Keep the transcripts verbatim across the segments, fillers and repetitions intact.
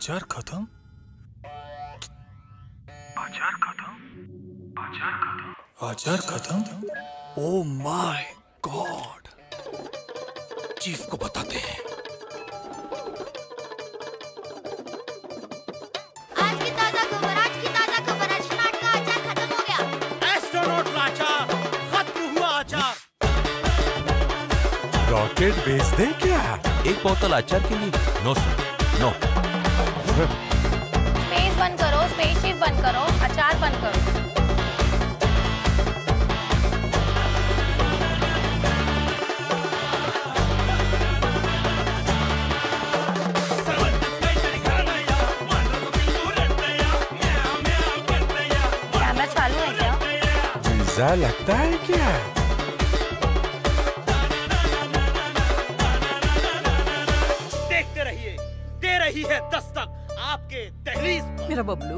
अचार खत्म, अचार खत्म, अचार खत्म, अचार खत्म। ओ माय गॉड, चीफ को बताते हैं। आज की ताजा खबर, आज की ताजा खबर, एस्ट्रोनॉट का अचार खत्म हो गया। एस्ट्रोनॉट का अचार खत्म हुआ। अचार रॉकेट भेज दे क्या? एक बोतल अचार के लिए? No sir, no. स्पेस बंद करो, स्पेसशिप बंद करो, अचार बंद करो। कैमरा चालू है क्या? वीजा लगता है क्या? देखते रहिए, दे रही है दस्तक आपके दहलीज पर। मेरा बबलू,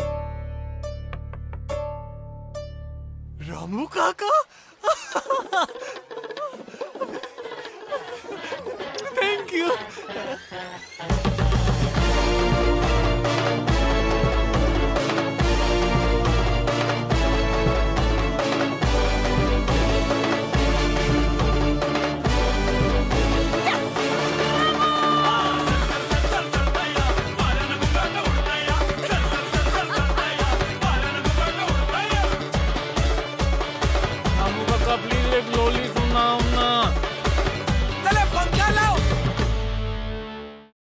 रामू काका